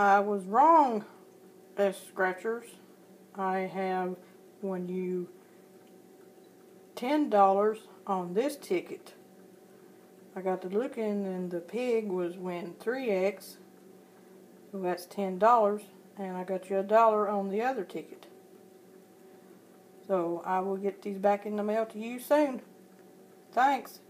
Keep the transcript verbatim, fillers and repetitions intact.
I was wrong, S Scratchers. I have won you ten dollars on this ticket. I got to looking and the pig was win three X. So that's ten dollars. And I got you a dollar on the other ticket. So I will get these back in the mail to you soon. Thanks.